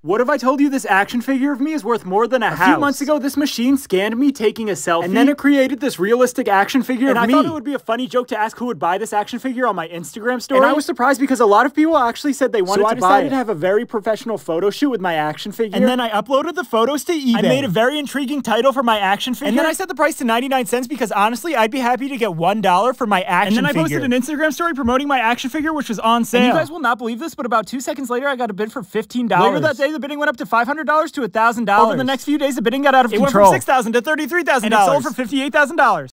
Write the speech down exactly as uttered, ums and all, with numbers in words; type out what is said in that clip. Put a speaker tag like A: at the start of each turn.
A: What if I told you this action figure of me is worth more than a, a house? A few months ago, this machine scanned me taking a selfie, and then it created this realistic action figure and of I me. And I thought it would be a funny joke to ask who would buy this action figure on my Instagram story. And I was surprised because a lot of people actually said they wanted so to buy it. So I decided to have a very professional photo shoot with my action figure. And then I uploaded the photos to eBay. I made a very intriguing title for my action figure. And then I set the price to ninety-nine cents because honestly, I'd be happy to get one dollar for my action figure. And then I posted an Instagram story promoting my action figure, which was on sale. And you guys will not believe this, but about two seconds later, I got a bid for fifteen dollars. Later that day, the bidding went up to five hundred dollars to one thousand dollars. Over the next few days, the bidding got out of
B: it
A: control.
B: It went from six thousand dollars to thirty-three thousand dollars.
A: And it sold for fifty-eight thousand dollars.